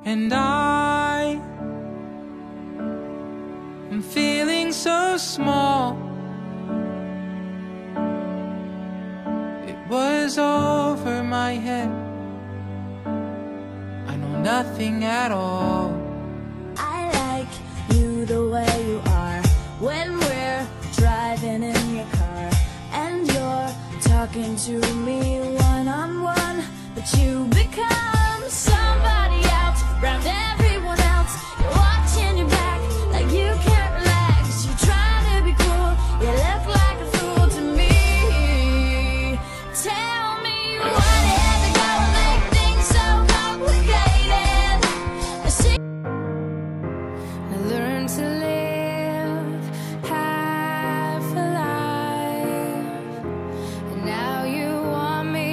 And I'm feeling so small. It was over my head. I know nothing at all. I like you the way you are when we're driving in your car and you're talking to me one-on-one, but you become somebody else around everyone else. You're watching your back like you can't relax. You're trying to be cool, you look like a fool to me. Tell me what is it gonna make things so complicated? I see. I learned to live half a life, and now you want me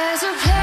There's a place